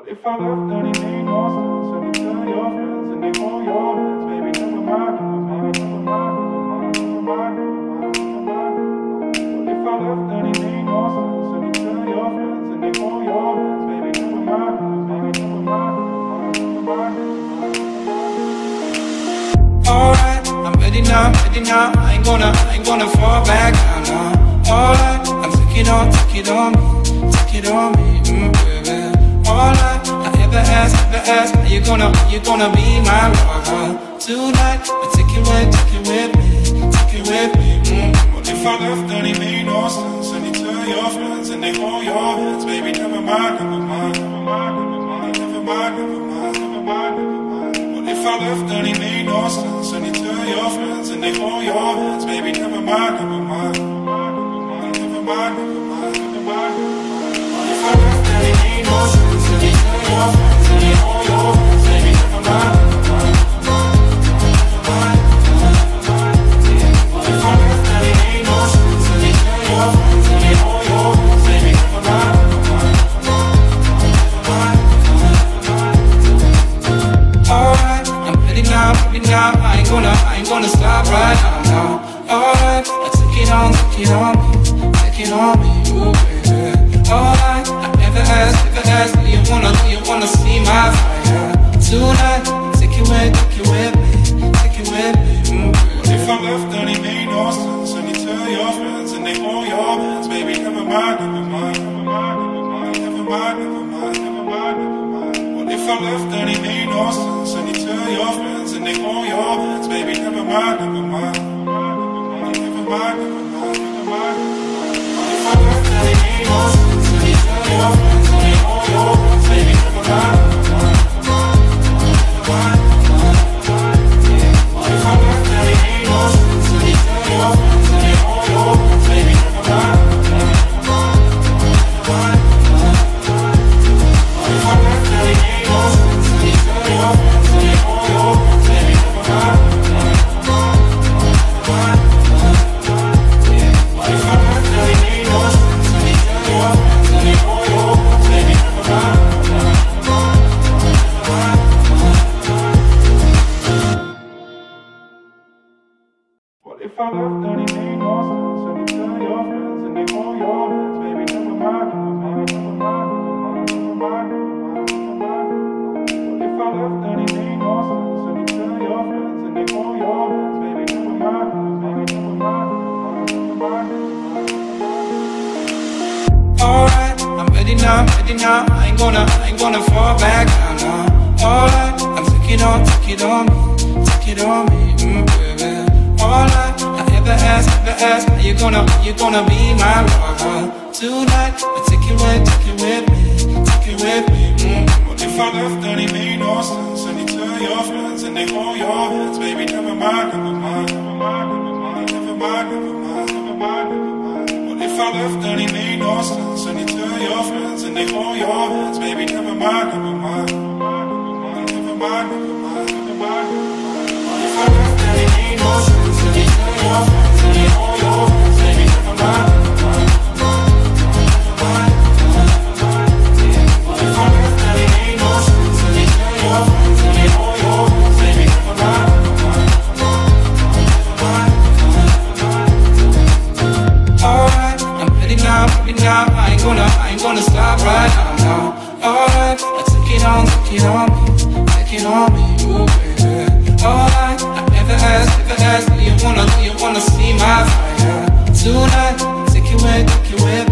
If I left, then it made no sense. And you tell your friends and they hold your hands. Baby, never mind, never mind, never mind, never mind, never mind, never mind, never mind. If I left, then it made no sense. And you tell your friends and they hold your hands. Baby, never mind, never mind, never mind, never mind, never mind. Alright, I'm ready now, ready now. I ain't gonna fall back down now. Alright, I'm take it on me, baby. Alright, I ever ask, are you gonna be my lover tonight? But take it with me. What if I left, then it made no sense? And you tell your friends and they hold your hands. Baby, never mind, never mind, never mind, never mind, never mind, never mind, never mind, never mind. What if I left, then it made no sense? And you tell your friends and they hold your hands. Baby, never mind, never mind, never mind, never mind, never mind, never mind, never mind. What if I left, then it made no sense? And you tell your friends and they hold your hands. Baby, never mind, never mind, never mind, never mind. What if I left, then it made no sense? And you tell your friends and they hold your hands. Baby, never mind, never mind, never mind, never mind. Alright, I'm ready now. I ain't gonna stop right now. Alright, take it on me, ooh baby. Alright, I never asked, do you wanna see my fire tonight? Take it with me, What if I left, then it made no sense? And you tell your friends and they hold your hands. Baby, never mind, never mind, never mind, never mind, never mind, never mind, never mind. What if I left, then it made no sense? And you tell your friends and they hold your hands. Baby, never mind, never mind, never mind, never mind, never mind, never mind. What if I left, then it made no sense? And you tell your friends and they hold your hands. Baby, never mind, never mind, never mind, never mind. What if I left, then it made no sense? And you tell your friends and they hold your hands. Baby, never mind, never mind, never mind, never mind. What if I left, then it made no sense? And you tell your friends and they hold your hands. Baby, never mind, never mind, never mind, never mind. What if I left, then it made no sense? And you tell your friends and they hold your hands. Baby, never mind, never mind, never mind, never mind. What if I left, then it made no sense? And you tell your friends and they hold your hands. Baby, never mind, never mind, never mind, never mind, never mind, never mind. What if I left, then it made no sense? And you tell your friends and they hold your hands. Baby, never mind, never mind, never mind, never mind, never mind. Alright, I'm ready now. I ain't gonna fall back down now. Alright, I'm take it on me, baby. Alright, I ever ask, are you gonna be my lover tonight? But take it with me. What if I left, then it made no sense? And you tell your friends and they hold your hands. Baby, never mind, never mind, never mind, never mind, never mind, never mind, never mind, never mind. What if I left, then it made no sense? And you tell your friends and they hold your hands. Baby, never mind, never mind, never mind, never mind, never mind, never mind. What if I left, then it made no sense? And you tell your friends and they hold your hands. Baby, never mind, never mind, never mind, never mind. What if I left, then it made no sense? And you tell your friends and they hold your hands. Baby, never mind, never mind, never mind, never mind. Alright, I'm ready now. I ain't gonna stop right now. Alright, take it on me, ooh baby. Alright, I never asked, do you wanna see my fire tonight? Take it with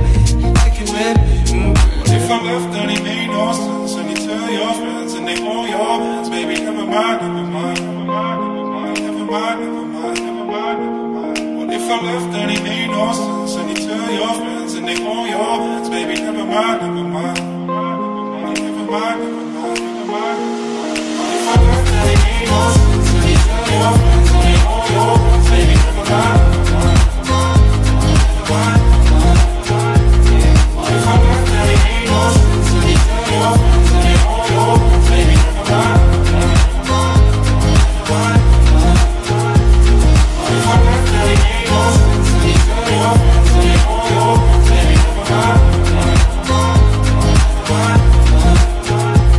me. What if I left, then it made no sense? And you tell your friends and they hold your hands. Baby, never mind, never mind, never mind, never mind, never mind, never mind, never mind. What if I left, then it made no sense? And you tell your friends and they hold your hands. Baby, never mind, never mind, never mind, never mind, never mind. What if I left, then it made no sense? And you tell your friends and they hold your hands. Baby, never mind, never mind, never mind, never mind. What if I left, then it made no sense? And you tell your friends and they hold your hands. Baby, never mind, never mind, never mind, never mind. What if I left, then it made no sense? And you tell your friends and they hold your hands. Baby, never mind, never mind, never mind, never mind.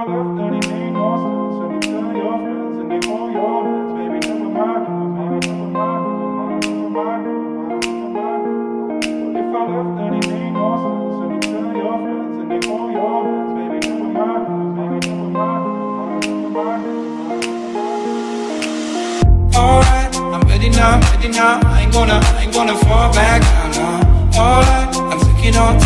I left, then he made no sense. And you tell your friends and they hold your hands. Baby, never mind, never mind, never mind, never mind, never mind, never mind, never mind. What if I left, then he made no sense. And you tell your friends and they hold your hands. Baby, never mind, never mind, never mind, never mind, never mind, never mind. Alright, I'm ready now, ready now. I ain't gonna fall back down now. Alright, I'm take it on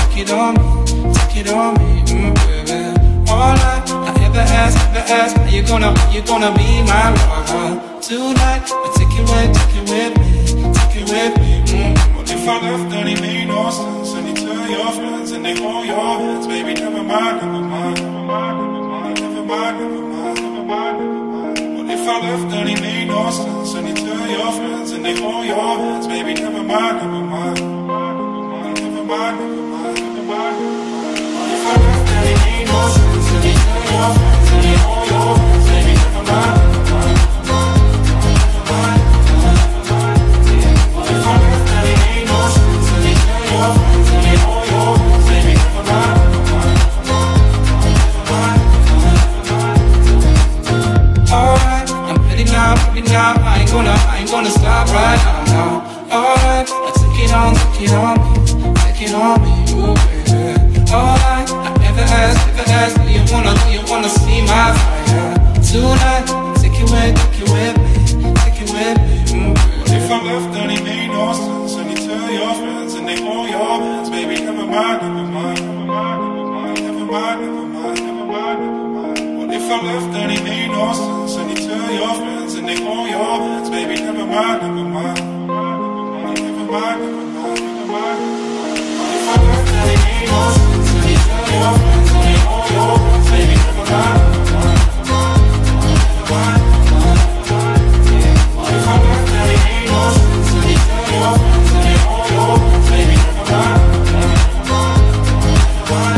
me, baby. Alright, I ever ask, are you gonna be my lover tonight? I take it with me. What if I left, then he made no sense. And you tell your friends and they hold your hands. Baby, never mind, never mind, never mind, never mind, never mind, never mind, never mind, never mind. What if I left, then he made no sense. And you tell your friends and they hold your hands. Baby, never mind, never mind, never mind, never mind, never mind, never mind, never mind. What if I left, then he made no sense. And you tell your friends and they hold your hands. Baby, never mind, never mind, never mind, never mind, never mind. What if I left, then he made no sense. And you tell your friends and they hold your hands. Baby, never mind, never mind, never mind, never mind, never mind. Alright, I'm ready now. I ain't gonna stop right now. Alright, I take it on me, ooh baby. Alright, I never ask, do you wanna see my fire tonight? Take it with me, What if I left, then he made no sense. And you tell your friends and they hold your hands. Baby, never mind, never mind, never mind, never mind, never mind, never mind, never mind, never mind. What if I left, then he made no sense. And you tell your friends and they hold your hands. Baby, never mind, never mind, never mind, never mind, never mind, never mind. What if I left, then he made no sense. And you tell your friends and they hold your hands. Baby, never mind, never mind, never mind, never mind, never mind. What if I left, then he made no sense. And you tell your friends and they hold your hands. Baby, never mind, never mind, never mind, never mind.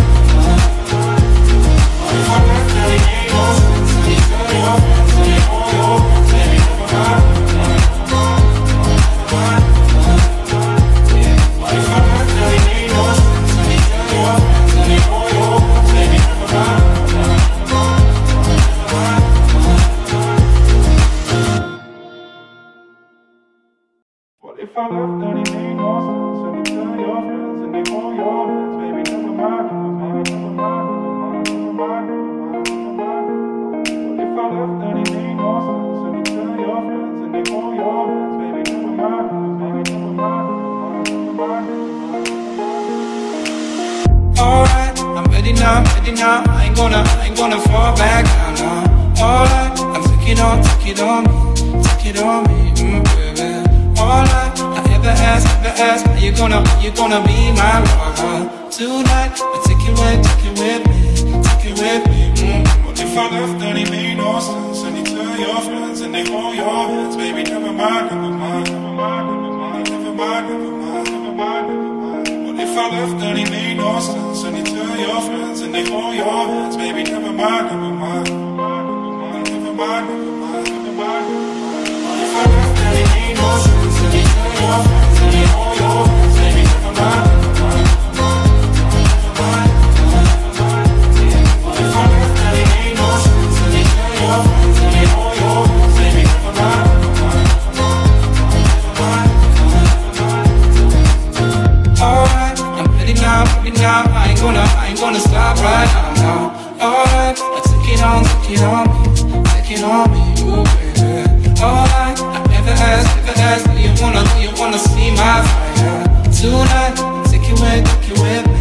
What if I left, then he made no sense. And you tell your friends and they hold your hands. Baby, never mind, never mind, never mind, never mind. What if I left, then he made no sense. And you tell your friends and they hold your hands. Baby, never mind, never mind, never mind, never mind. What if I left, then he made no sense. And you tell your friends and they hold your hands. Baby, never mind, never mind, never mind, never mind, never mind, never mind. What if I left, then he made no sense. And you tell your friends and they hold your hands. Baby, never mind, never mind, never mind, never mind, never mind. Alright, I'm ready now. I ain't gonna fall back down now. Alright, I'm take it on me, baby. Alright, I ever ask, are you gonna be my lover tonight? I take it with me. What if I left, then he made no sense. And you tell your friends and they hold your hands. Baby, never mind, never mind, never mind, never mind, never mind, never mind, never mind, never mind. What if I left, then he made no sense. And you tell your friends and they hold your hands. Baby, never mind, never mind, never mind, never mind, never mind, never mind. What if I left, then he made no sense. And you tell your friends and they hold your hands. Baby, never mind, never mind, never mind, never mind. What if I left, then he made no sense. And you tell your friends and they hold your hands. Baby, never mind, never mind, never mind, never mind. Alright, I'm ready now. I ain't gonna stop right now. Alright, I take it on me, ooh baby. Alright, I never ask, do you wanna see my fire tonight? Take it with me,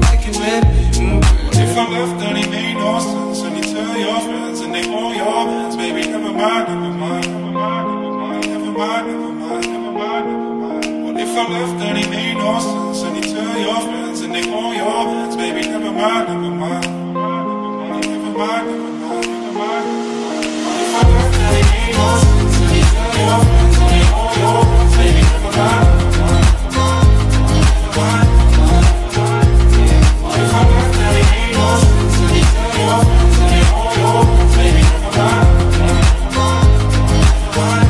What if I left, then he made no sense. And you tell your friends and they hold your hands. Baby, never mind, never mind, never mind, never mind, never mind, never mind, never mind. What if I left, then he made no sense. And you tell your friends and they hold your hands. Baby, never mind, never mind, never mind, never mind, never mind, never mind. What if I left, then he made no sense. And you tell your friends and they hold your hands. Baby, never mind, never mind, never mind, never mind. What if I left, then he made no sense. And you tell your friends and they hold your hands. Baby, never mind, never mind, never mind, never mind.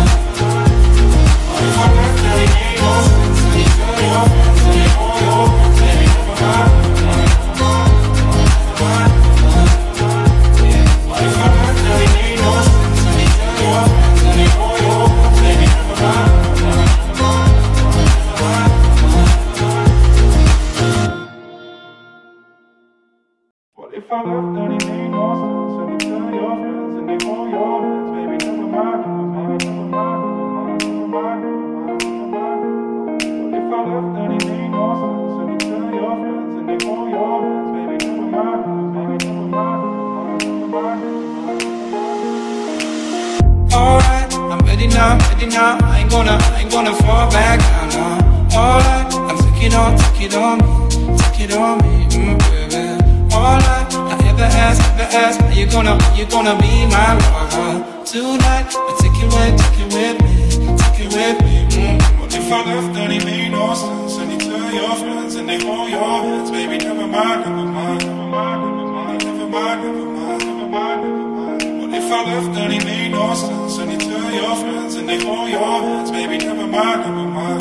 What if I left, then he made no sense. And you tell your friends and they hold your hands. Baby, never mind, never mind, never mind, never mind. now. I ain't gonna fall back down now. Alright, I'm take it on me, baby. Alright, I ever ask, are you gonna be my lover tonight? Take it with me. What if I left and it made no sense? And you tell your friends and they hold your hands. Baby, never mind. What if I left and it made no sense? And you tell your friends and they hold your hands. Baby, never mind. What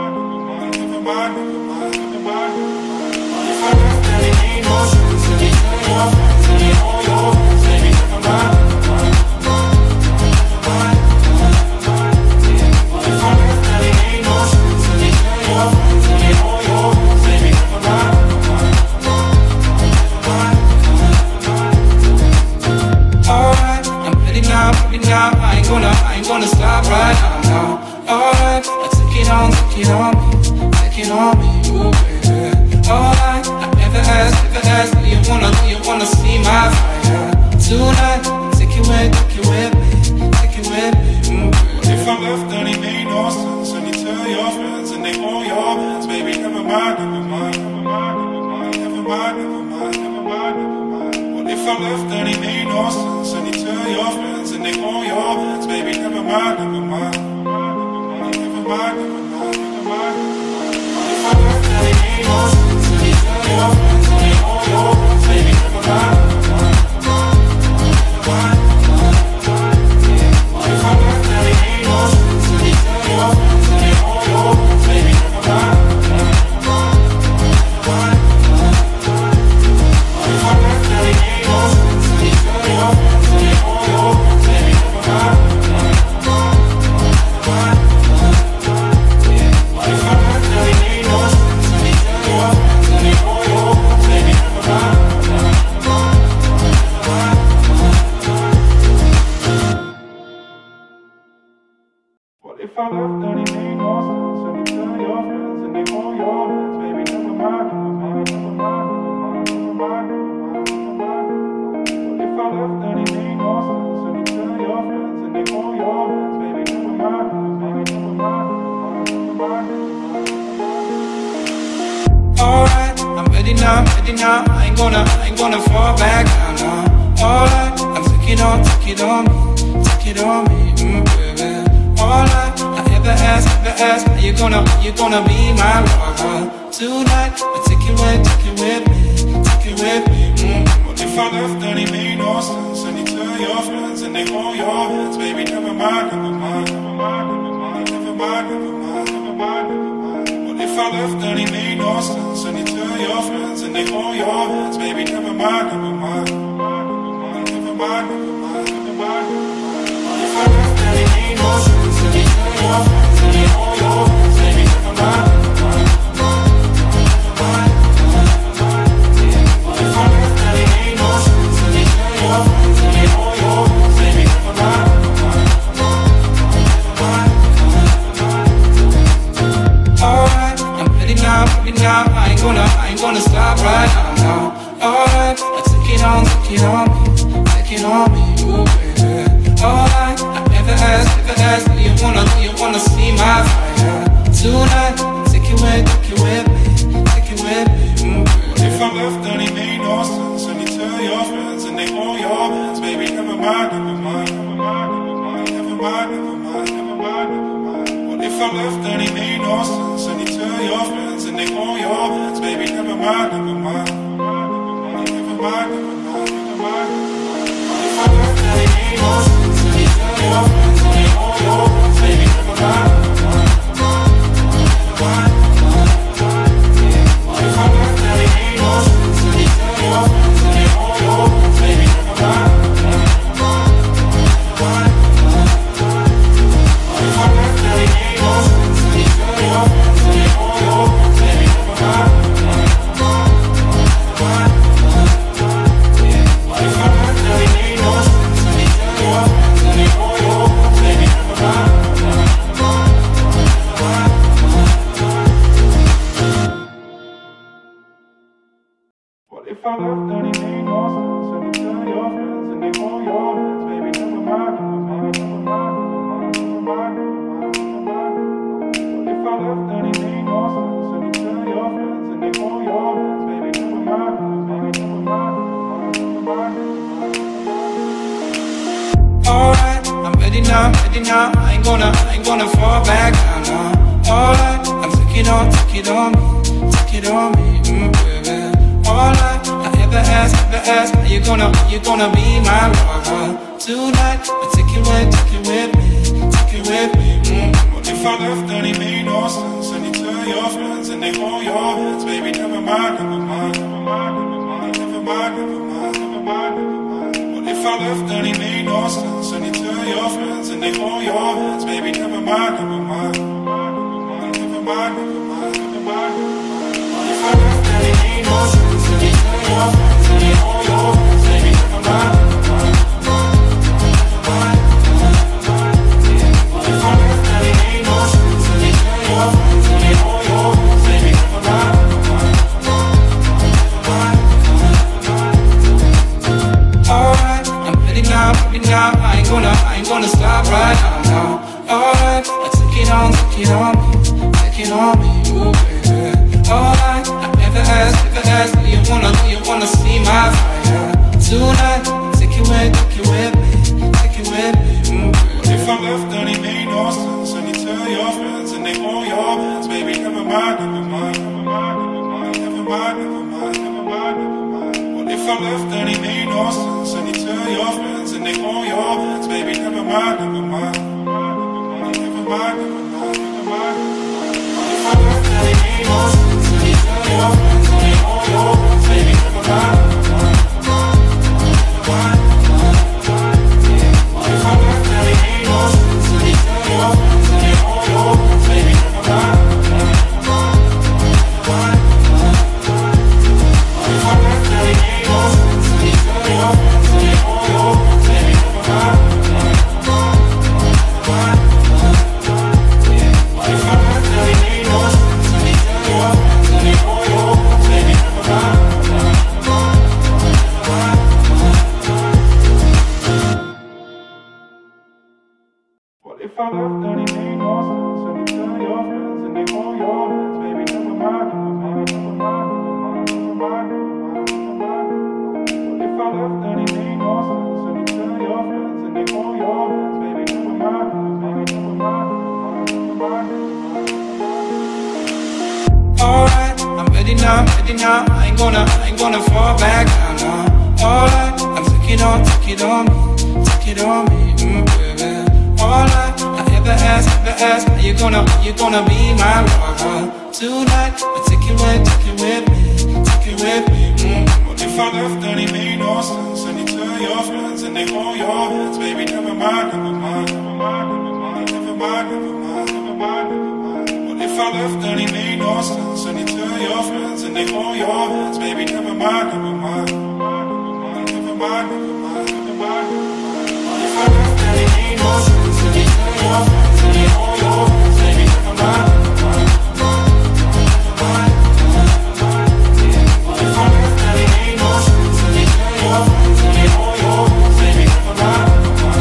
if I left and it made no sense? And you tell your friends and they hold your hands. Baby, never mind. What if I left and it made no sense? And you tell your friends and they hold your hands. Baby, never mind. Alright, I'm ready now. I ain't gonna stop right now. Alright, take it on me, ooh baby. Alright, I never asked, do you wanna see my fire tonight? Take it with me, What if I left and it made no sense? And you tell your friends and they hold your hands. Baby, never mind. What if I left and it made no sense? And you tell your friends and they hold your hands. Baby, never mind. What if I left and it made no sense? And you tell your friends and they hold your hands. Baby, never mind. What if I left and it made no sense? And you tell your friends and they hold your hands. Baby, never mind. What if I left and it made no sense? And you tell your friends and they hold your hands. Baby, never mind. What if I left and it made no sense? And you tell your friends and they hold your hands. Baby, never mind. What if I left and it made no sense? And you tell your friends and they hold your hands. Baby, never mind. What if I left and it made no sense? And you tell your friends and they hold your hands. Baby, never mind. Alright, I'm ready now. I ain't gonna fall back down now. Alright, I'm take it on me, baby. Alright, I ever ask, are you gonna be my lover tonight? Take it with me. What if I left and it made no sense? And you tell your friends and they hold your hands. Baby, never mind. What if I left and it made no sense? And you tell your friends and they hold your hands. Baby, never mind. What if I left and it made no sense? And you tell your friends and they hold your hands. Baby, never mind. What if I left and it made no sense? And you tell your friends and they hold your hands. Baby, never mind. Alright, I'm ready now. I ain't gonna stop right now. Alright, take it on me, ooh baby. Alright, I never asked, do you wanna see my fire tonight? Take it with me, What if I left and it made no sense? And you tell your friends and they hold your hands. Baby, never mind. What if I left and it made no sense? And you tell your friends and they hold your hands. Baby, never mind. What if I left and it made no sense? And you tell your friends and they hold your hands. Baby, never mind. What if I left and it made no sense? And you tell your friends and they hold your hands. Baby, never mind. What if I left and it made no sense? And you tell your friends and they hold your hands. Baby, never mind. What if I left and it made no sense? And you tell your friends and they hold your hands. Baby, never mind. What if I left and it made no sense? And you tell your friends and they hold your hands. Baby, never mind. now, I ain't gonna fall back down now. Alright, I'm take it on me, baby. Alright, I ever ask, are you gonna be my lover tonight? But take it with me. What if I left and it made no sense? And you tell your friends and they hold your hands, baby, never mind. What if I left and it made no sense? And you tell your friends and they hold your hands, baby, never mind. What if I left and it made no sense? And you tell your friends and they hold your hands, baby, never mind. What if I left and it made no sense? And you tell your friends and they hold your hands, baby, never mind. Alright, I'm ready now, I ain't gonna stop right now. Alright, take it on me, ooh baby. Alright, I never asked, do you wanna see my fire tonight? Take it with me, What if I left and it made no sense? And you tell your friends and they hold your hands, baby, never mind. What if I left and it made no sense? And you tell your friends and they hold your hands, baby, never mind. What if I left and it made no sense? And you tell your friends and they hold your hands, baby, never mind. What if I left and it made no sense? And you tell your friends and they hold your hands, baby, never mind. What if I left and it made no sense? And you tell your friends and they hold your hands, baby, never mind. What if I left and it made no sense? And you tell your friends and they hold your hands, baby, never mind. What if I left and it made no sense? And you tell your friends and they hold your hands, baby, never mind. What if I left and it made no sense? And you tell your friends and they hold your hands, baby, never mind. Alright, I'm ready now, I ain't gonna fall back down now. Alright, I'm take it on me, baby. Alright, I ever ask, are you gonna be my lover tonight? But take it with me, What if I left and it made no sense? And you tell your friends and they hold your hands, baby, never mind. What if I left and it made no sense? And you tell your friends and they hold your hands, baby, never mind. What if I left and it made no sense? And you tell your friends and they hold your hands, baby, never mind. What if I left and it made no sense? And you tell your friends and they hold your hands, baby, never mind.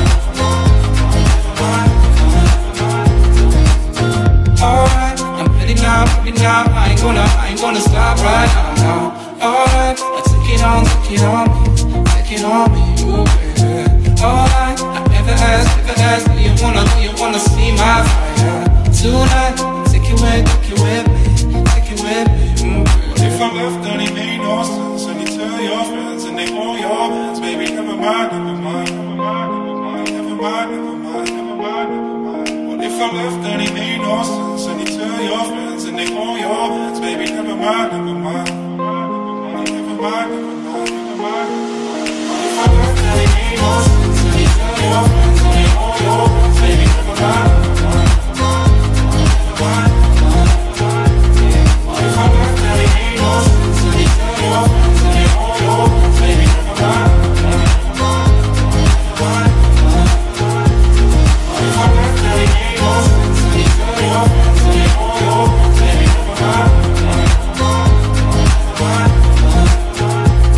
Alright, I'm ready now, I ain't gonna stop right now. Alright, take it on me, ooh baby. Alright, I never asked, do you wanna see my fire tonight? Take it with me, What if I left and it made no sense? And you tell your friends and they hold your hands, baby, never mind. What if I left and it made no sense? And you tell your friends and they hold your hands, baby, never mind. What if I left and it made no sense? And you tell your friends and they hold your hands, baby, never mind. What if I left and it made no sense? And you tell your friends and they hold your hands, baby, never mind. What if I left and it made no sense? And you tell your friends and they hold your hands, baby, never mind.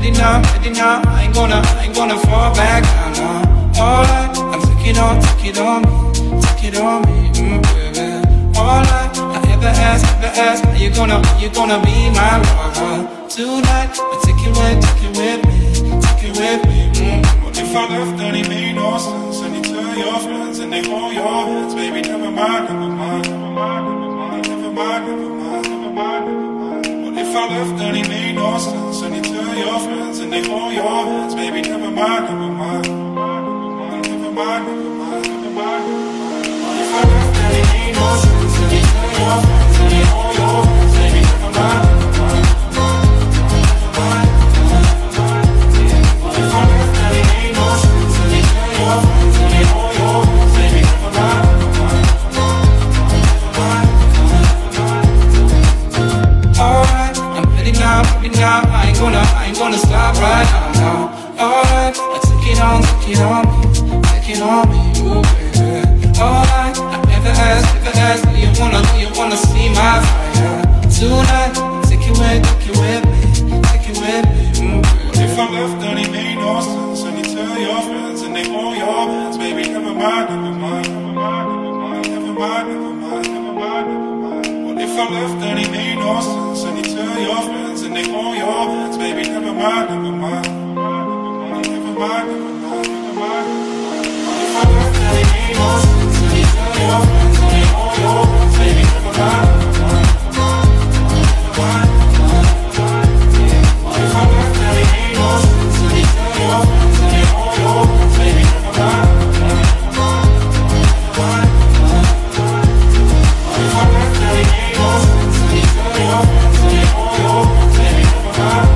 ready now. I ain't gonna fall back down now. Alright, I'm take it on me, take it on me, baby. Alright, I ever ask, are you gonna be my lover tonight? But take it with me, What if I left and it made no sense? And you tell your friends and they hold your hands, baby, never mind. What if I left and it made no sense? And you tell your friends and they hold your hands, baby, never mind. What if I left and it made no sense? And you tell your friends and they hold your hands, baby, never mind. What if I left and it made no sense? And you tell your friends and they hold your hands, baby, never mind. alright, I'm ready now. I ain't gonna stop right now. Alright, I take it on me, ooh baby. Alright, I ever ask, do you wanna see my fire tonight? Take it with me, What if I left and it made no sense? And you tell your friends and they hold your hands, baby, never mind. What if I left and it made no sense? And you tell your friends and they hold your hands, baby, never mind. What if I left and it made no sense? And you tell your friends and they hold your hands, baby, never mind. What if I left and it made no sense? And you tell your friends and they hold your hands, baby, never mind. What if I left and it made no sense? And you tell your friends and they hold your hands, baby, never mind.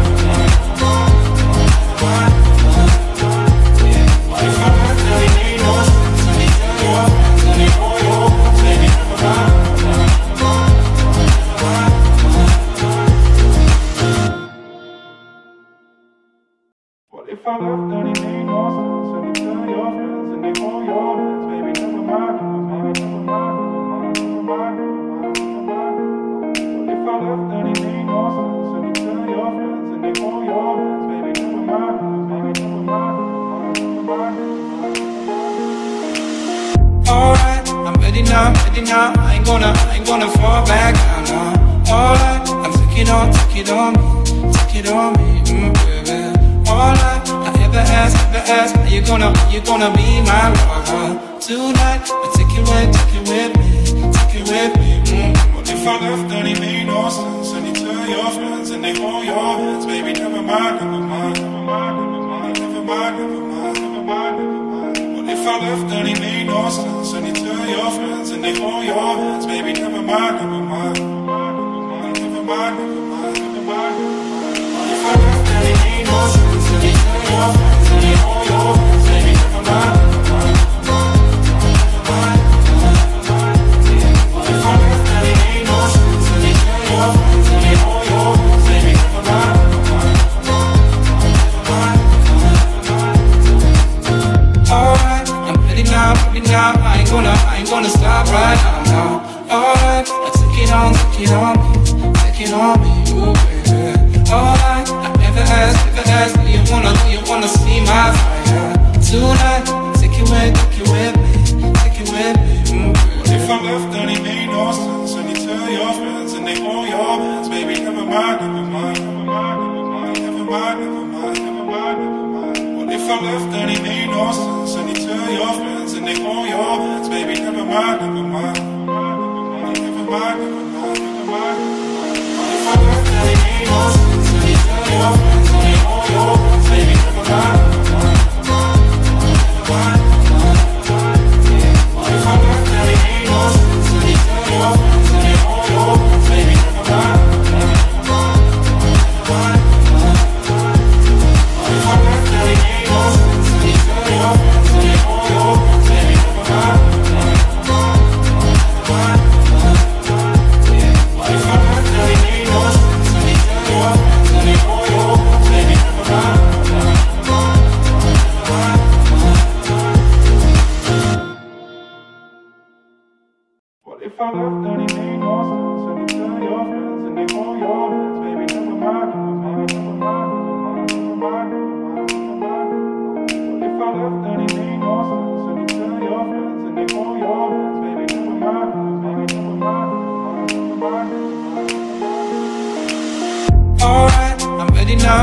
What if I left and it made no sense? And you tell your friends and they hold your hands, baby, never mind. What if I left and it made no sense? And you tell your friends and they hold your hands, baby, never mind. What if I left and it made no sense? And you tell your friends and they hold your hands, baby, never mind. alright, I'm ready now. I ain't gonna fall back down now. Alright, I'm take it on me, baby. Alright, I ever ask, are you gonna be my lover tonight? But take it with me, What if I left and it made no sense? And you tell your friends and they hold your hands, baby, never mind. What if I left and it made no sense? And you tell your friends and they hold your hands, baby, never mind. What if I left and it made no sense? And you tell your friends and they hold your hands, baby, never mind. What if I left and it made no sense? And you tell your friends and they hold your hands, baby, never mind. alright, I'm ready now. I ain't gonna stop right now. Alright, I take it on me, ooh baby. Alright, I ever ask, do you wanna see my fire tonight? Take it with me, What if I left and it made no sense? And you tell your friends and they hold your hands, baby, never mind. What if I left and it made no sense? And you tell your friends and they hold your hands, baby, never mind. What if I left and it made no sense? And you tell your friends and they hold your hands, baby, never mind. What if I left and it made no sense? And you tell your friends and they hold your hands, baby, never mind. What if I left and it made no sense? And you tell your friends and they hold your hands, baby, never mind.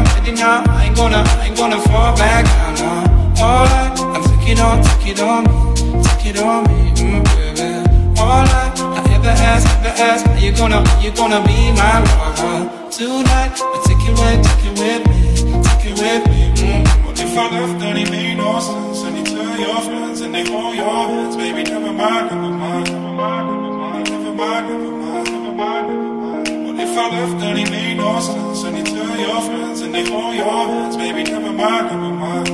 ready now. I ain't gonna fall back down now. Alright, I'm take it on me, baby. Alright, I ever ask, are you gonna be my lover tonight? I take it with me. What if I left and it made no sense? And you tell your friends and they hold your hands, baby, never mind. What if I left and it made no sense? And you tell your friends and they hold your hands, baby, never mind. What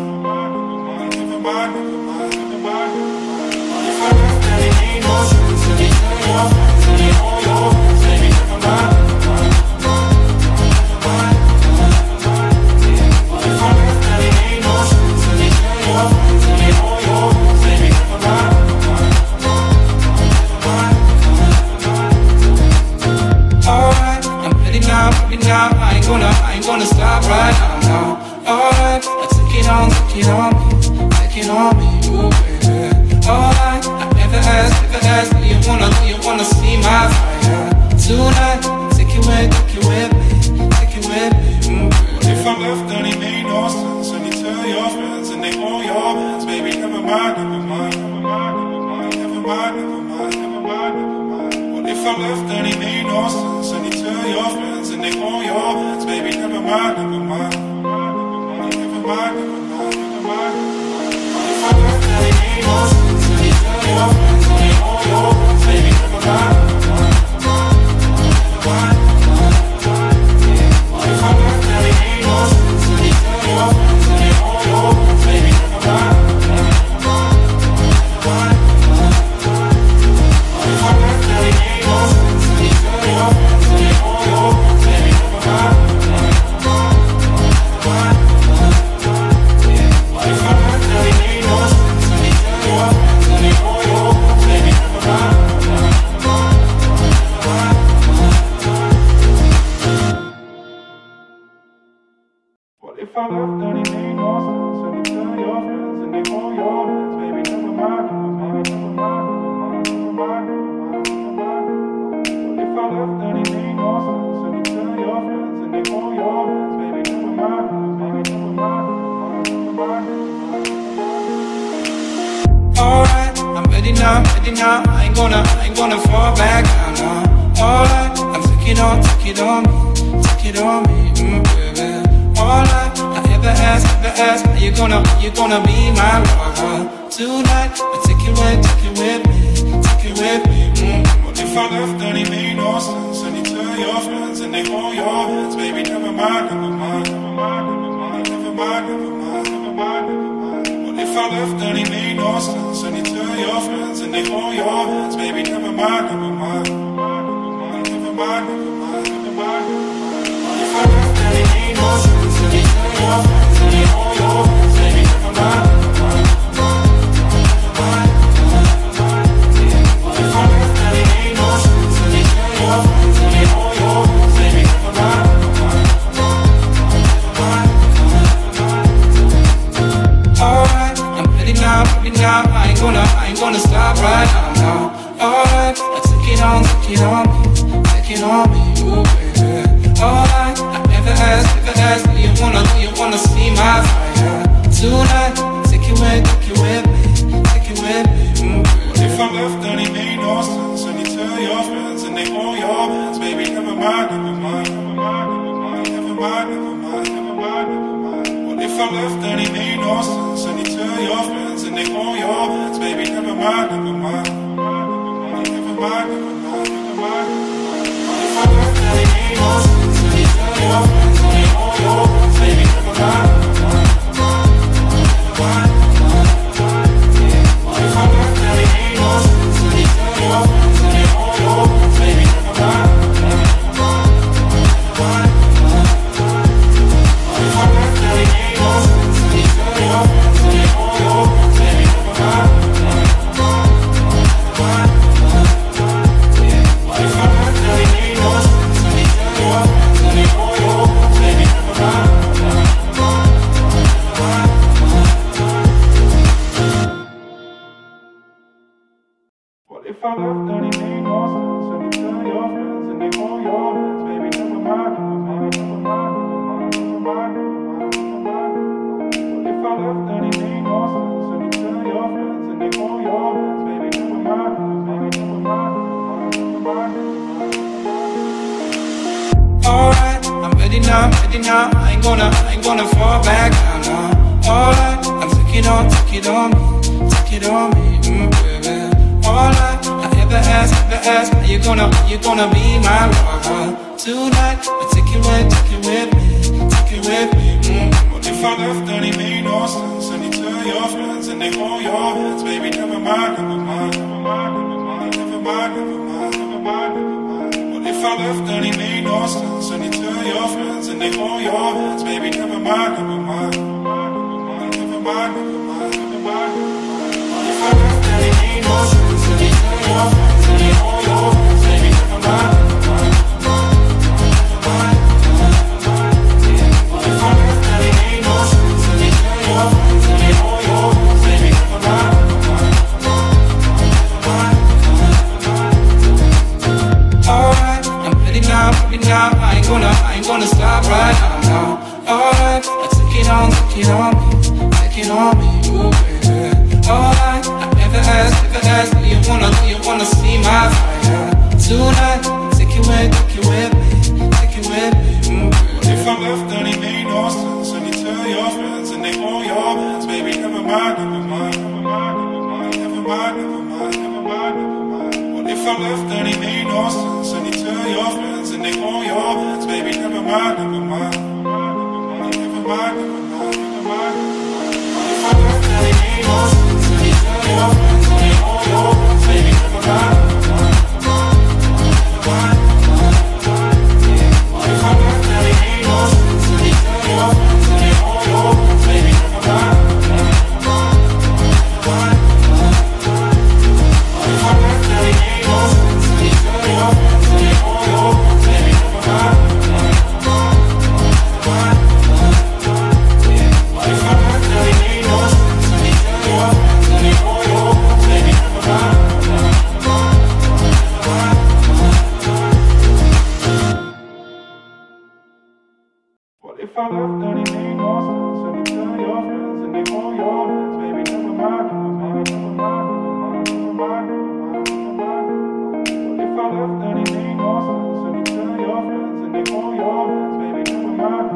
if I left and it made no sense? And you tell your friends and they hold your hands, baby, never mind. What if I left and it made no sense? And you tell your friends and they hold your hands, baby, never mind. Alright, I'm ready now. I ain't gonna stop right now. Alright, I take it on me, ooh baby. Alright, I ever ask, do you wanna see my fire tonight? Take it with me, What if I left and it made no sense? And you tell your friends and they hold your hands, baby, never mind. What if I left and it made no sense? And you tell your friends and they hold your hands, baby, never mind. What if I left and it made no sense? And you tell your friends and they hold your hands, baby, never mind. What if I left and it made no sense? And you tell your friends and they hold your hands, baby, never mind. What if I left and it made no sense? And you tell your friends and they hold your hands, baby, never mind. What if I left and it made no sense? And you tell your friends and they hold your hands, baby, never mind. What if I left and it made no sense? And you tell your friends and they hold your hands, baby, never mind. What if I left and it made no sense? And you tell your friends and they hold your hands, baby, never mind. Alright, I'm ready now. I ain't gonna fall back down now. Alright, I'm take it on me, baby. Alright, I ever ask, are you gonna be my lover tonight? I take it with me. What if I left and it made no sense? And you tell your friends and they hold your hands, baby, never mind. What if I left and it made no sense? And you tell your friends and they hold your hands, baby, never mind. What if I left and it made no sense? And you tell your friends and they hold your hands, baby, never mind. What if I left and it made no sense? And you tell your friends and they hold your hands, baby, never mind. Alright, I'm ready now. I ain't gonna stop right now. Alright, I take it on me, ooh baby. Alright, I ever ask, do you wanna see my fire tonight? Take it with me, What if I left and it made no sense? And you tell your friends and they hold your hands, baby, never mind. What if I left and it made no sense? And you tell your friends and they hold your hands, baby, never mind. What if I left and it made no sense? And you tell your friends and they hold your hands, baby, never mind. What if I left and it made no sense? And you tell your friends and they hold your hands, baby, never mind. What if I left and it made no sense? And you tell your friends and they hold your hands, baby, never mind. What if I left and it made no sense? And you tell your friends and they hold your hands, baby, never mind. ready now. I ain't gonna fall back down now. Alright, I'm take it on me, baby. Alright, I ever ask, are you gonna be my lover tonight? I take it with me. What if I left and it made no sense? And you tell your friends and they hold your hands. Baby, never mind. What if I left and it made no sense? And you tell your friends and they hold your hands. Baby, never mind. What if I left and it made no sense? And you tell your friends and they hold your hands. Baby, never mind. What if I left and it made no sense? And you tell your friends and they hold your hands. Baby, never mind. Alright, I'm ready now. I ain't gonna stop right now. Alright, I take it on me, ooh baby. Alright, I ever ask, do you wanna see my fire tonight? Take it with me, What if I left and it made no sense? And you tell your friends and they hold your hands. Baby, never mind. What if I left and it made no sense? And you tell your friends and they hold your hands. Baby, never mind. What if I left and it made no sense? And you tell your friends and they hold your hands. Baby, never mind. What if I left and it made no sense? And you tell your friends and they hold your hands. Baby, never mind. What if I left and it made no sense? And you tell your friends and they hold your hands. Baby, never mind. What if I left and it made no sense? And you tell your friends and they hold your hands. Baby, never mind. What if I left and it made no sense? And you tell your friends and they hold your hands. Baby, never mind. What if I left and it made no sense? And you tell your friends and they hold your hands. Baby, never mind.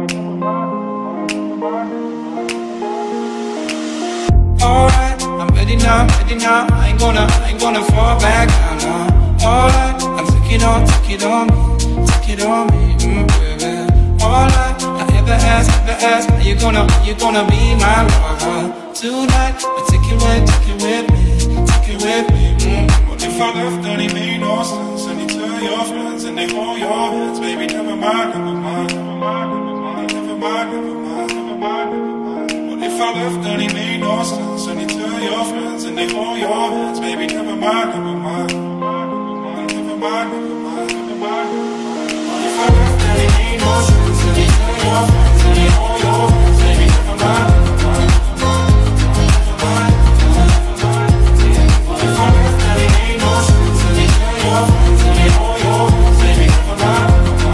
Alright, I'm ready now. I ain't gonna fall back down now. Alright, I'm take it on me, baby. Alright, I ever ask, are you gonna be my lover tonight? I take it with me. What if I left and it made no sense? And you tell your friends and they hold your hands. Baby, never mind. What if I left and it made no sense? And you tell your friends and they hold your hands. Baby, never mind. What if I left and it made no sense? And you tell your friends and they hold your hands. Baby, never mind. What if I left and it made no sense? And you tell your friends and they hold your hands. Baby, never mind.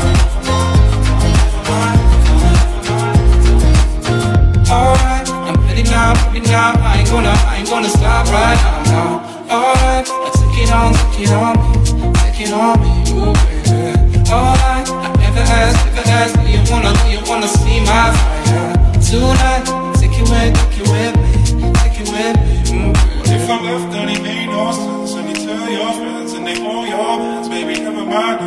Alright, I'm ready now. I ain't gonna stop right now. Alright, I take it on me, ooh baby. Alright, I ever ask, do you wanna see my fire tonight? Take it with me, What if I left and it made no sense? And you tell your friends and they hold your hands. Baby, never mind.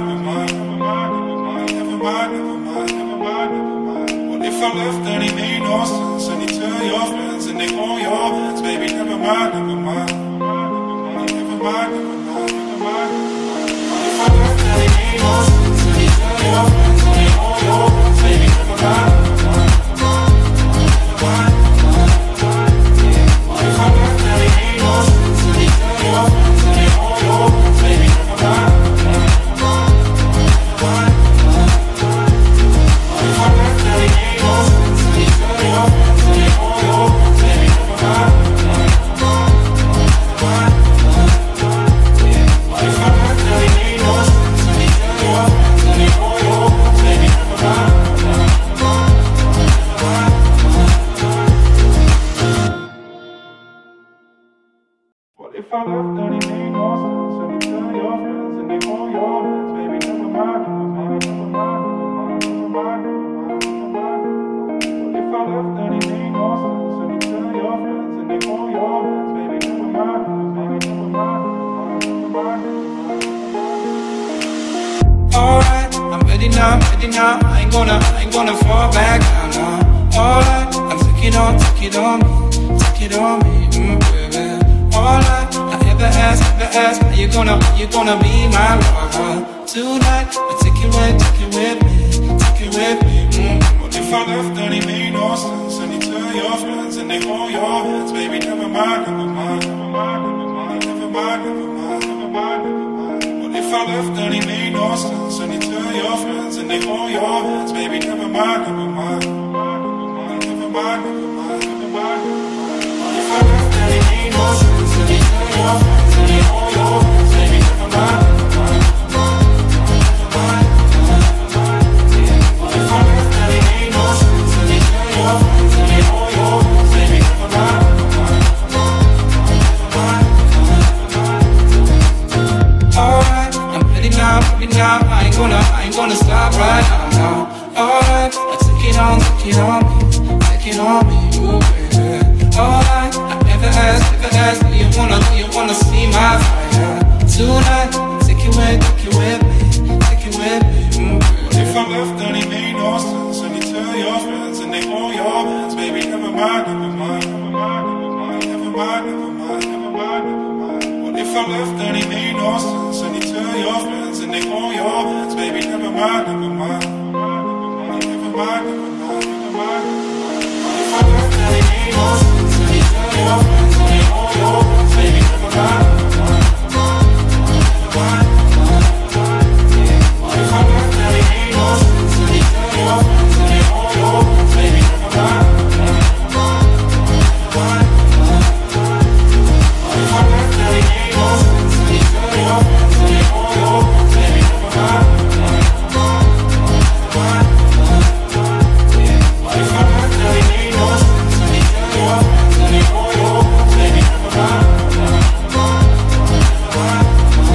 What if I left and it made no sense? And you tell your friends and they hold your hands. Baby, never mind. What if I left and it made no sense? And you tell your friends and they hold your hands. Baby, never mind. What if I left and it made no sense? And you tell your friends and they hold your hands. Baby, never mind. What if I left and it made no sense? And you tell your friends and they hold your hands. Baby, never mind. What if I left and it made no sense? And you tell your friends and they hold your hands. Baby, never mind. What if I left and it made no sense? And you tell your friends and they hold your hands. Baby, never mind. ready now. I ain't gonna fall back down now. Alright, I'm take it on me, take it on me, baby. Alright, I ever ask, are you gonna be my lover tonight? But take it with me, What if I left and it made no sense? And you tell your friends and they hold your hands. Baby, never mind, never mind, never mind, never mind, never mind, never mind, never mind, never mind. What if I left and it made no sense? And you tell your friends and they hold your hands. Baby, never mind, never mind, never mind, never mind, never mind, never mind. What if I left and it made no sense? And you tell your friends and they hold your hands. Baby, never mind, never mind, never mind, never mind. What if I left and it made no sense? And you tell your friends and they hold your hands. Baby, never mind, never mind, never mind, never mind. Alright, I'm ready now. I ain't gonna stop right now. Alright, take it on me, ooh baby. Alright, I ever ask, do you wanna see my fire tonight? Take it with me, baby. What if I left and it made no sense? And you tell your friends and they hold your hands. Baby, never mind, never mind, never mind, never mind, never mind, never mind, never mind. What if I left and it made no sense? And you tell your friends and they hold your hands. Baby, never mind, never mind, never mind, never mind, never mind. What if I left and it made no sense? And you tell your friends and they hold your hands. Baby, never mind, never mind, never mind, never mind. What if I left and it made no sense? And you tell your friends and they hold your hands. Baby, never mind, never mind, never mind. What if I left and it made no sense? And you tell your friends and they hold your hands. Baby, never mind, never mind, never mind. What if I left and it made no sense? And you tell your friends and they hold your hands. Baby, never mind, never mind, never mind.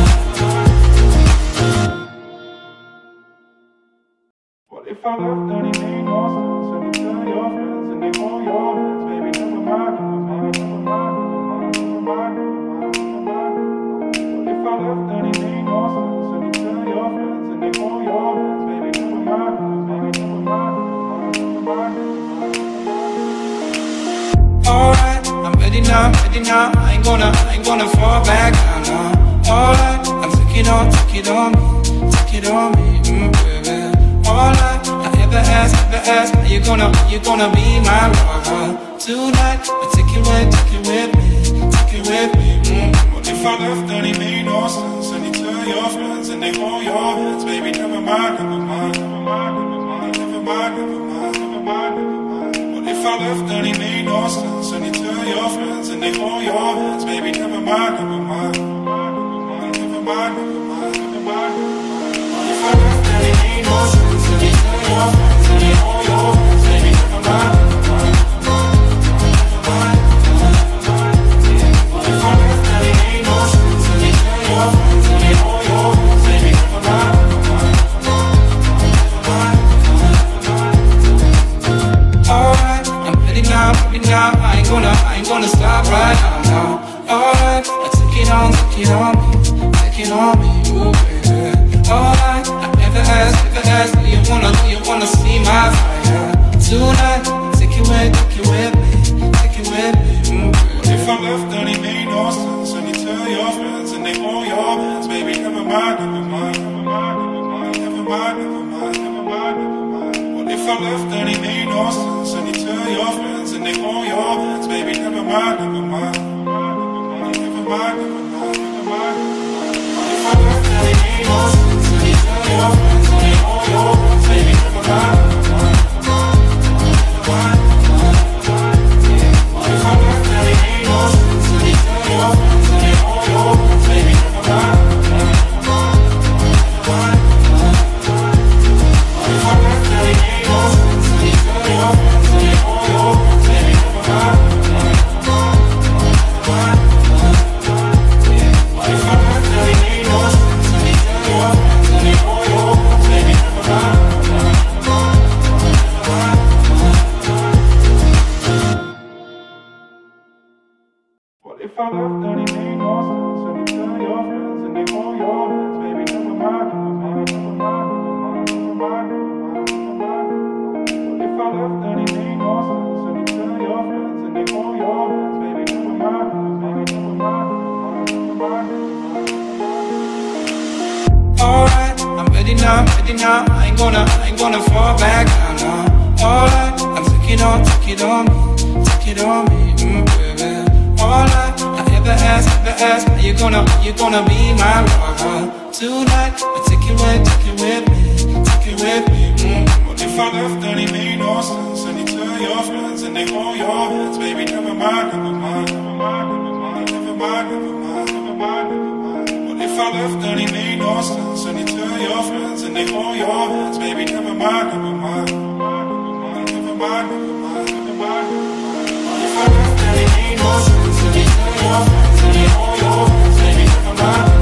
What if I left and it made no sense? And you tell your friends and they hold your hands. Baby, never mind, never mind, never mind, never mind, never mind, never mind. What if I left and it made no sense? And you tell your friends and they hold your hands. Baby, never mind, never mind, never mind, never mind, never mind. Alright, I'm ready now. I ain't gonna fall back down now. Alright, I'm take it on me, baby. Alright, I ever ask, are you gonna be my lover tonight? But take it with me, What if I left and it made no sense? And you tell your friends and they hold your hands. Baby, never mind, never mind, never mind, never mind, never mind, never mind, never mind, never mind. What if I left and it made no sense? And you tell your friends and they hold your hands. Baby, never mind, never mind, never mind, never mind, never mind, never mind. What if I left and it made no sense? And you tell your friends and they hold your hands. Baby, never mind, never mind, never mind, never mind. What if I left and it made no sense? And you tell your friends and they hold your hands. Baby, never mind, never mind, never mind, never mind. Alright, I'm ready now. I ain't gonna stop right now. Alright, take it on me, ooh baby. Alright, I ever ask, do you wanna see my fire tonight? Take it with me, What if I left and it made no sense? And you tell your friends and they hold your hands. Baby, never mind, never mind, never mind, never mind, never mind, never mind, never mind. What if I left and it made no sense? And you tell your friends and they hold your hands. Baby, never mind, never mind, never mind, never mind, never mind. What if I left and it made no sense? And you tell your friends and they hold your hands. Baby, never mind, never mind, never mind, never mind. What if I left and it made no sense? And you tell your friends and they hold your hands. Baby, never mind, never mind, never mind, never mind. What if I left and it made no sense? And you tell your friends and they hold your hands. Baby, never mind, never mind, never mind, never mind. What if I left and it made no sense? And you tell your friends and they hold your hands. Baby, never mind, never mind, never mind, never mind. What if I left and it made no sense? And you tell your friends and they hold your hands. Baby, never mind, never mind, never mind, never mind, never mind. ready now. I ain't gonna fall back down now. Alright, I'm take it on me, take it on me, baby. Alright, I ever ask, are you gonna be my lover tonight? But take it with me, What if I left and it made no sense? And you tell your friends and they hold your hands. Baby, never mind, never mind, never mind, never mind, never mind, never mind, never mind, never mind. What if I left and it made no sense? And you tell your friends and they hold your hands. Baby, never mind, never mind, never mind, never mind, never mind, never mind, never mind. What if I left and it made no sense? And you tell your friends and they hold your hands. Baby, never mind, never mind, never mind, never mind, never mind.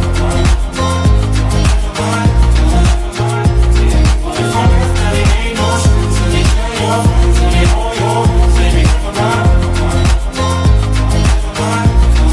What if I left and it made no sense? And you tell your friends and they hold your hands. Baby, never mind, never mind, never mind,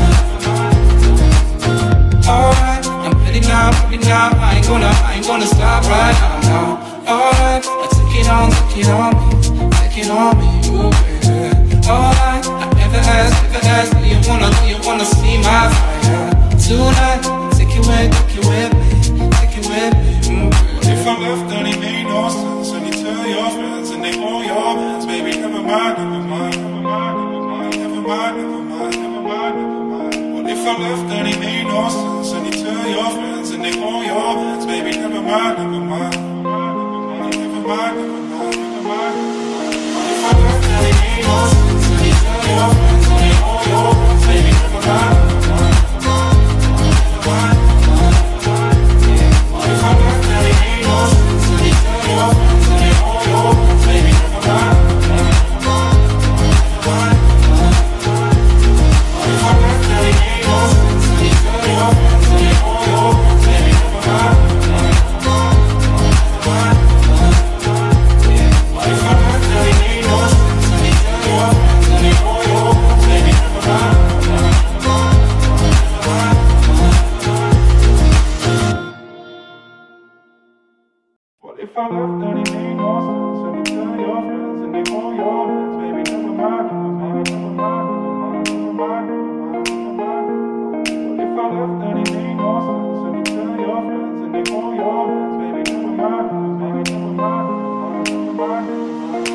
never mind. Alright, I'm ready now. I ain't gonna stop right now. Alright, I take it on me, ooh baby. Alright, I ever ask, do you wanna see my fire tonight? Take it with me, What if I left and it made no sense? And you tell your friends and they hold your hands. Baby, never mind, never mind, never mind, never mind, never mind, never mind, never mind. What if I left and it made no sense? And you tell your friends and they hold your hands. Baby, never mind, never mind, never mind, never mind, never mind, never mind. What if I left and it made no sense? And you tell your friends and they hold your hands. Baby, never mind, never mind, never mind, what if I left and it made no sense? And you tell your friends and they hold your hands. Baby, never mind, never mind. What if I left and it made no sense? And you tell your friends and they hold your hands. Baby, never mind, never mind. What if I left and it made no sense? And you tell your friends and they hold your hands. Baby, never mind, never mind. What if I left and it made no sense? And you tell your friends and they hold your hands. Baby, never mind, never mind, never mind, never mind, never mind, never mind. What if I left and it made no sense? And you tell your friends and they hold your hands. Baby, never mind, never mind, never mind, never mind, never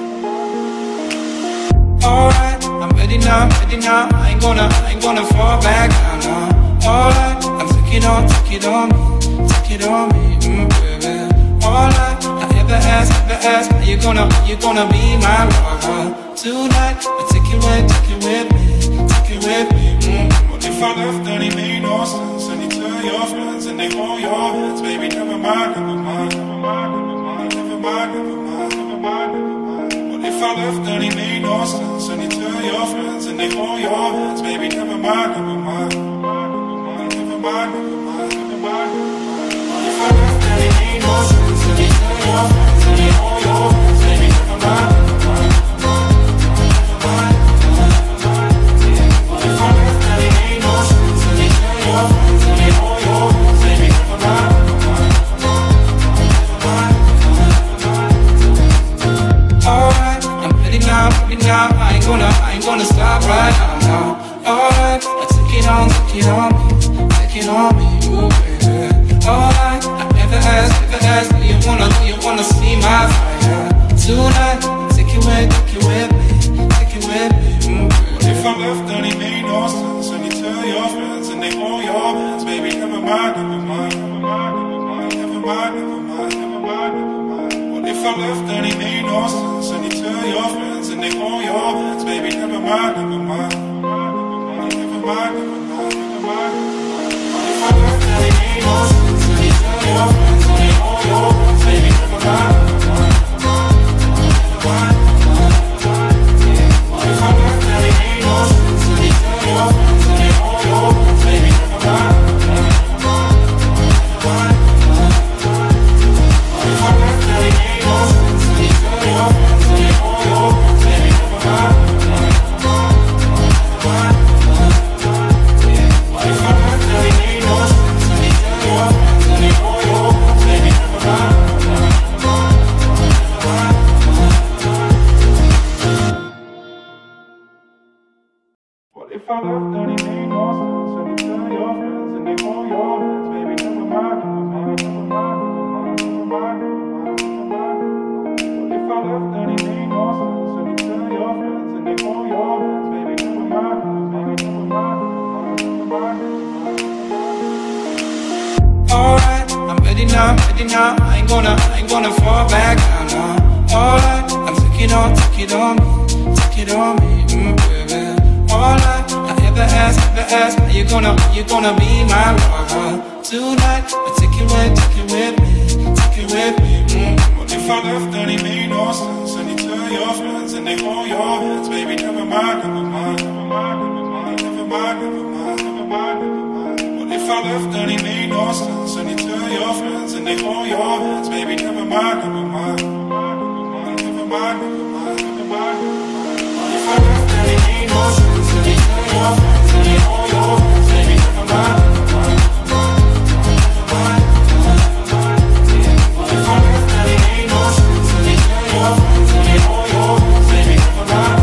mind. Alright, I'm ready now. I ain't gonna fall back down now. Alright, I'm take it on me, baby. Alright, I ever ask, are you gonna be my lover tonight? But take it with me, What if I left and it made no sense? And you tell your friends and they hold your hands. Baby, never mind, never mind, never mind, never mind, never mind, never mind, never mind, never mind. What if I left and it made no sense? And you tell your friends and they hold your hands. Baby, never mind, never mind, never mind, never mind, never mind, never mind. What if I left and it made no sense? And you tell your friends and they hold your hands. Baby, never mind, never mind, never mind, never mind. What if I left and it made no sense? And you tell your friends and they hold your hands. Baby, never mind, never mind, never mind, never mind. Alright, I'm ready now. I ain't gonna stop right now. Alright, I take it on me, ooh baby. Alright, I ever ask, do you wanna see my fire tonight? Take it with me, What if I left and it made no sense? And you tell your friends and they hold your hands. Baby, never mind, never mind, never mind, never mind, never mind, never mind, never mind. What if I left and it made no sense? And you tell your friends and they hold your hands. Baby, never mind, never mind, never mind, never mind, never mind. What if I left and it made no sense? And you tell your friends and they hold your hands. Baby, never mind, never mind, never mind. What if I left and it made no sense? And you tell your friends and they hold your hands. Baby, never mind, never mind. What if I left and it made no sense? And you tell your friends and they hold your hands. Baby, never mind, never mind. What if I left and it made no sense? And you tell your friends and they hold your hands. Baby, never mind, never mind. What if I left and it made no sense? And you tell your friends and they hold your hands. Baby, never mind, never mind, never mind, never mind, never mind. ready now. I ain't gonna fall back down now. Alright, I'm taking on me, take it on me, baby. Alright, I ever ask, are you gonna be my lover tonight? But take it with me, What if I left and it made no sense? And you tell your friends and they hold your hands, baby, never mind. What if I left and it made no sense? And you tell your friends and they hold your hands, baby, never mind. What if I left and it made no sense? And you tell your friends and they hold your hands, baby, never mind. What if I left and it made no sense? And you tell your friends and they hold your hands, baby, never mind.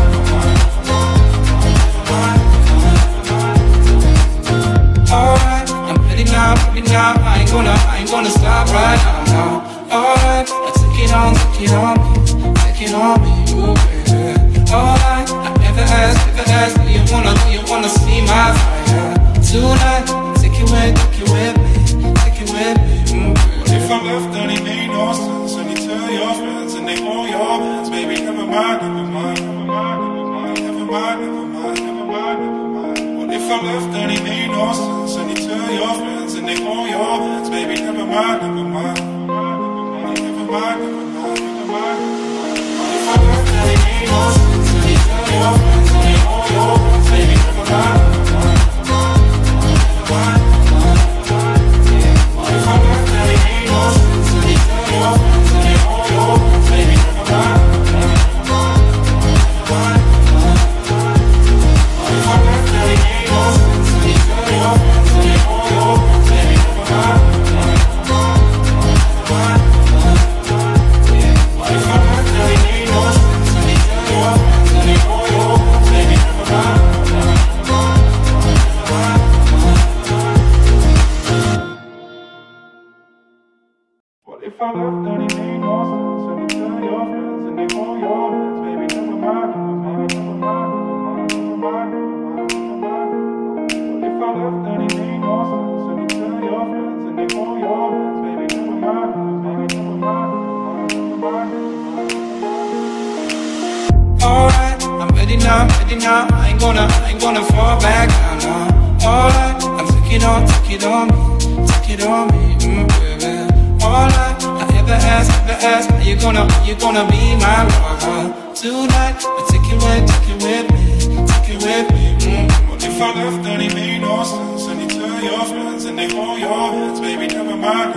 alright, I'm ready now. I ain't gonna stop right now. Alright, I take it on me, ooh baby. Alright, I ever ask, do you wanna see my fire tonight? Take it with me, What if I left and it made no sense? And you tell your friends and they hold your hands, baby, never mind. What if I left and it made no sense? And you tell your friends and they hold your hands, baby, never mind. What if I left and it made no sense? And you tell your friends and they hold your hands, baby, never mind. What if I left and it made no sense? And you tell your friends and they hold your hands, baby, never mind. What if I left and it made no sense? And you tell your friends and they hold your hands, baby, never mind. What if I left and it made no sense? And you tell your friends and they hold your hands, baby, never mind. What if I left and it made no sense? And you tell your friends and they hold your hands, baby, never mind. What if I left and it made no sense? And you tell your friends and they hold your hands, baby, never mind. alright, I'm ready now. I ain't gonna fall back down now. Alright, I'm taking on me, baby. Alright, I ever ask, are you gonna be my lover tonight? But take it with me, What if I left and it made no sense? And you tell your friends and they hold your hands, baby, never mind.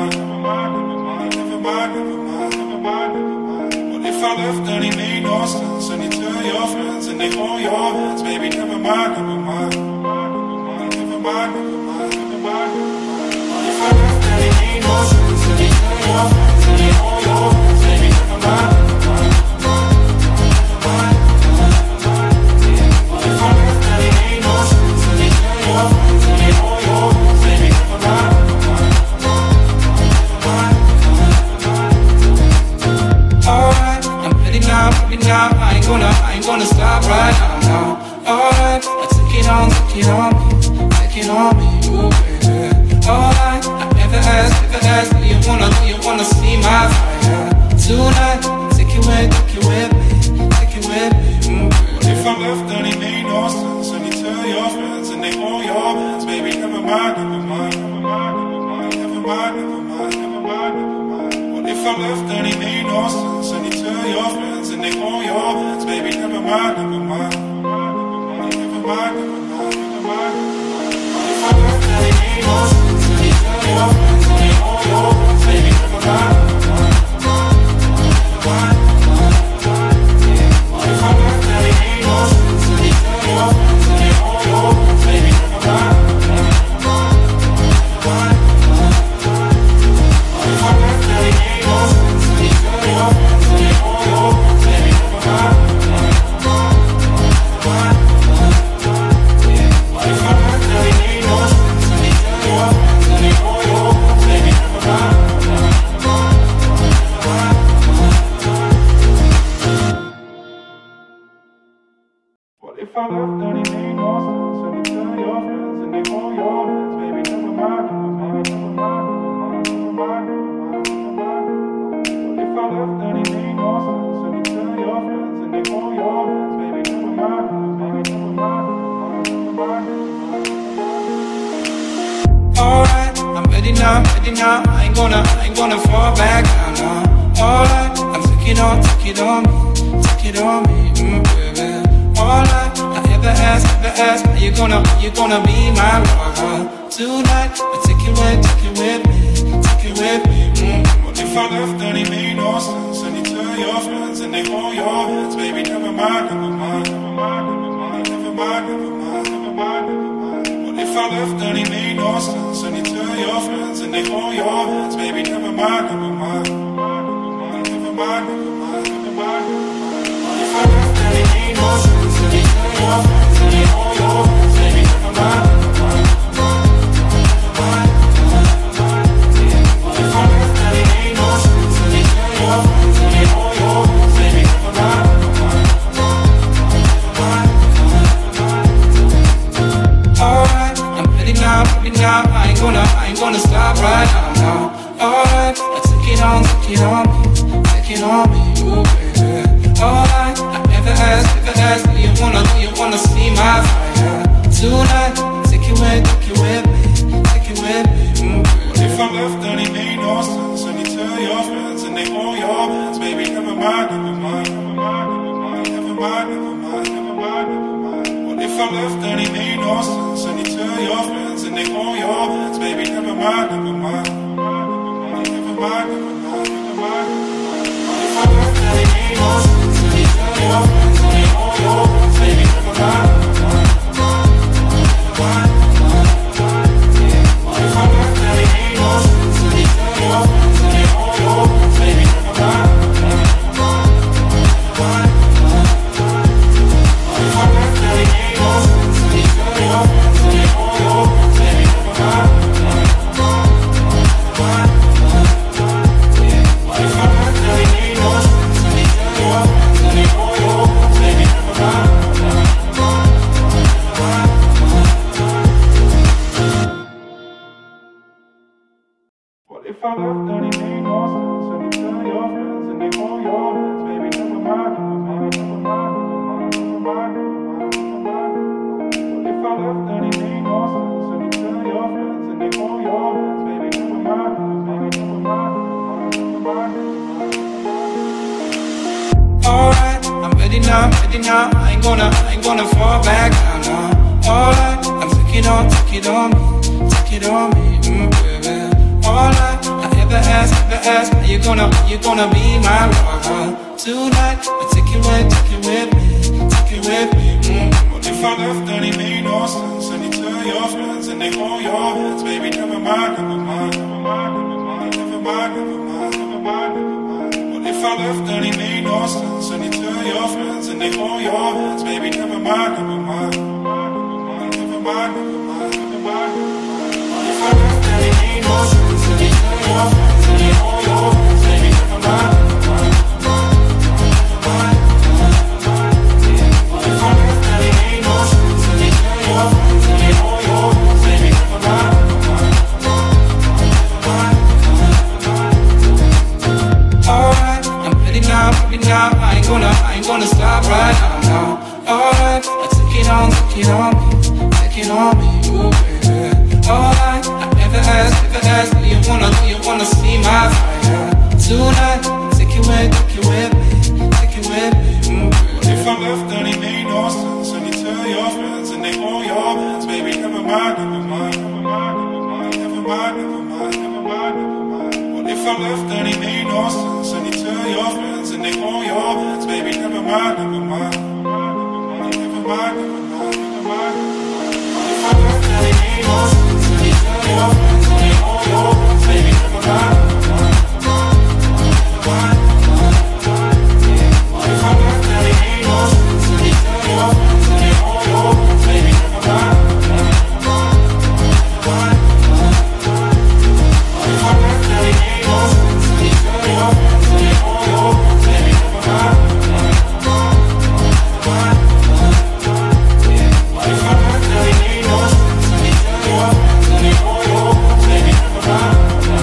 What if I left and it made no sense? And you tell your friends and they hold your hands, baby, never mind. What if I left and it made no sense? And you tell your friends and they hold your hands, baby, never mind. What if I left and it made no sense? And you tell your friends and they hold your hands, baby, never mind. alright, I'm ready now. I ain't gonna stop right now. Alright, I take it on me, ooh baby. Alright, I ever ask, do you wanna see my fire tonight? Take it with me, What if I left and it made no sense? And you tell your friends and they hold your hands, baby, never mind. What if I left and it made no sense? And you tell your friends and they hold your hands, baby, never mind. What if I left and it made no sense? And you tell your friends and they hold your hands, baby, never mind. What if I left and it made no sense? And you tell your friends and they hold your hands, baby, never mind. What if I left and it made no sense? And you tell your friends and they hold your hands, baby, never mind. What if I left and it made no sense? And you tell your friends and they hold your hands, baby, never mind. What if I left and it made no sense? And you tell your friends and they hold your hands, baby, never mind. ready now. I ain't gonna fall back down now. Alright, I'm take it on me, baby. Alright, I ever ask, are you gonna be my lover tonight? But take it with me. What if I left and it made no sense? And you tell your friends and they hold your hands. Baby, never mind. What if I left and it made no sense? And you tell your friends and they hold your hands. Baby, never mind. What if I left and it made no sense? And you tell your friends and they hold your hands. Baby, never mind. I ain't gonna stop right now. Alright, take it on me, ooh baby. Alright, I never asked, do you wanna see my fire tonight? Take it with me, What if I left and it made no sense? And you tell your friends and they hold your hands. Baby, never mind. What if I left and it made no sense? And you tell your friends and they hold your hands. Baby, never mind. What if I left and it made no sense? And you tell your friends and they hold your hands. Baby, never mind. What if I left and it made no sense? And you tell your friends and they hold your hands. Baby, never mind. What if I left and it made no sense? And you tell your friends and they hold your hands. Baby, never mind. What if I left and it made no sense? And you tell your friends and they hold your hands. Baby, never mind. What if I left and it made no sense? And you tell your friends and they hold your hands. Baby, never mind. What if I left and it made no sense? And you tell your friends and they hold your hands. Baby, never mind. Alright, I'm ready now. I ain't gonna fall back down now. Alright, I'm take it on me, baby. Alright, I ever ask, are you gonna be my lover tonight? But take it with me. What if I left and it made no sense? And you tell your friends and they hold your hands. Baby, never mind. What if I left and it made no sense? And you tell your friends and they hold your hands. Baby, never mind. What if I left and it made no sense? And you tell your friends and they hold your hands. Baby, never mind. What if I left and it made no sense? And you tell your friends and they hold your hands. Baby, never mind. Alright, I'm ready now. I ain't gonna stop right now. Alright, take it on me, ooh baby. Alright, I never asked, do you wanna see my fire tonight? Take it with me, What if I left and it made no sense? And you tell your friends and they hold your hands. Baby, never mind. What if I left and it made no sense? And you tell your friends and they hold your hands. Baby, never mind. What if I left and it made no sense? And you tell your friends and they hold your hands. Baby, never mind. What if I left and it made no sense? And you tell your friends and they hold your hands. Baby, never mind. What if I left and it made no sense? And you tell your friends and they hold your hands. Baby, never mind. What if I left and it made no sense? And you tell your friends and they hold your hands. Baby, never mind.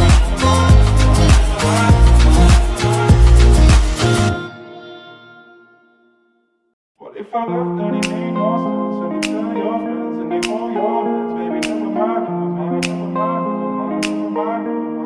What if I left and it made no sense? And you tell your friends and they hold your hands. Baby, never mind.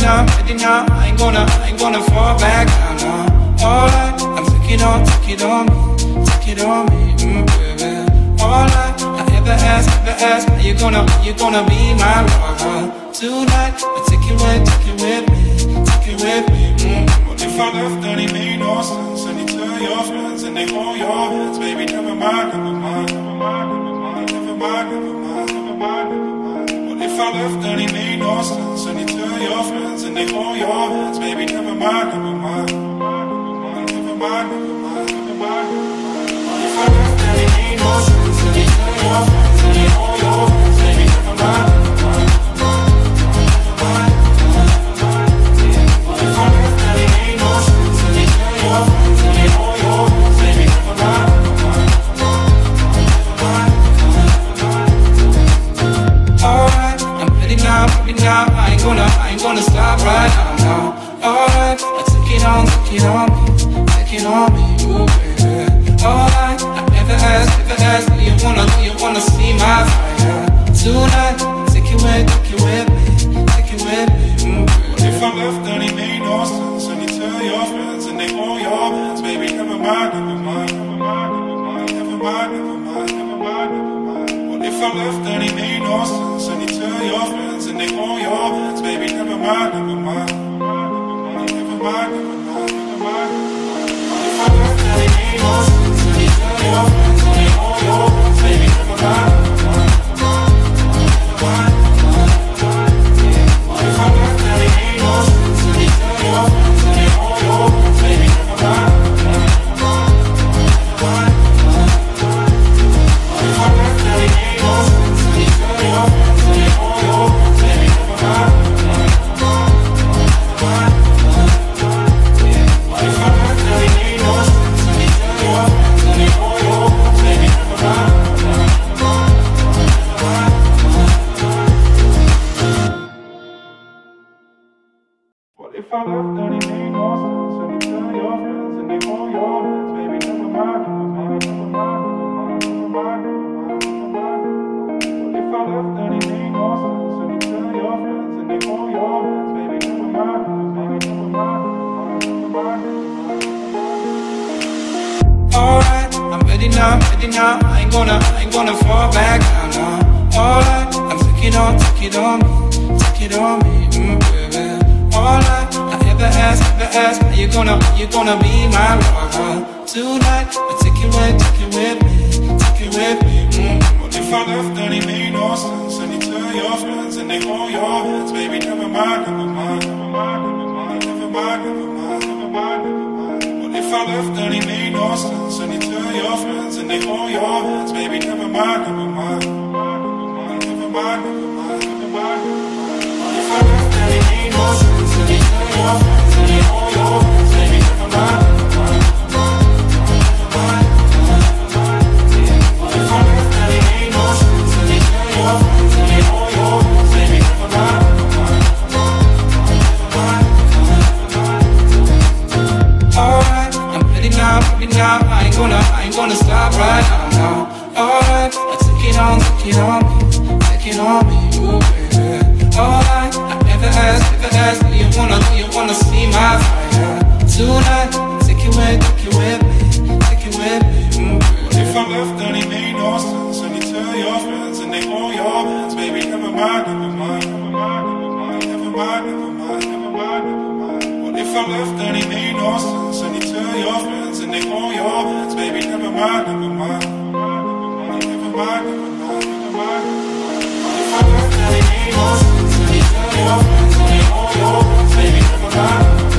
now, I ain't gonna fall back down now. Alright, I'm take it on me, baby. Alright, I ever ask, are you gonna be my lover tonight? But take it with me. What if I left and it made no sense? And you tell your friends and they hold your hands, baby, never mind. What if I left and it made no sense? And you tell your friends and they hold your hands, baby, never mind. What if I left and it made no sense? And you tell your friends and they hold your hands, baby, never mind. What if I left and it made no sense? And you tell your friends and they hold your hands, baby, never mind. Alright, I'm ready now, I ain't gonna stop right now. Alright, I take it on me, ooh baby. Alright, I never ask, do you wanna see my fire tonight? Take it with me, What if I left and it made no sense? And you tell your friends and they hold your hands, baby, never mind. What if I left and it made no sense? And you tell your friends and they hold your hands, baby, never mind. What if I left and it made no sense? And you tell your friends and they hold your hands, baby, never mind. What if I left and it made no sense? And you tell your friends and they hold your hands, baby, never mind. What if I left and it made no sense? And you tell your friends and they hold your hands, baby, never mind. What if I left and it made no sense? And you tell your friends and they hold your hands, baby, never mind. What if I left and it made no sense? And you tell your friends and they hold your hands, baby, never mind. What if I left and it made no sense? And you tell your friends and they hold your hands, baby, never mind. Alright, I'm ready now, I ain't gonna fall back down now. Alright, I'm take it on me, baby. Alright, I ever ask, are you gonna be my lover tonight? But take it with me, What if I left and it made no sense? And you tell your friends and they hold your hands, baby, never mind. What if I left and it made no sense? And you tell your friends and they hold your hands, baby, never mind. What if I left and it made no sense? And you tell your friends and they hold your hands, baby, never mind. What if I left and it made no sense? And you tell your friends and they hold your hands, baby, never mind. Alright, I'm ready now, I ain't gonna stop right now. Alright, I take it on me, ooh baby. Alright, I never ask, do you wanna see my fire tonight? Take it with me, What if I left and it made no sense? And you tell your friends and they hold your hands, baby, never mind. What if I left and it made no sense? And you tell your friends and they hold your hands, baby, never mind. What if I left and it made no sense? And you tell your friends and they hold your hands, baby, never mind.